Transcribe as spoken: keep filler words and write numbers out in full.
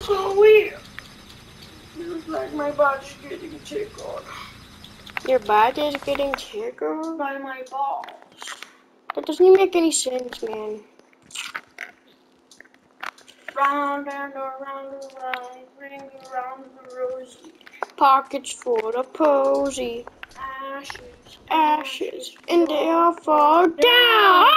so weird. Feels like my body's getting tickled. Your body is getting tickled? By my balls. That doesn't even make any sense, man. Round and around and around, ring around the rosy. Pockets full of posy. Ashes, Ashes, and they all fall down.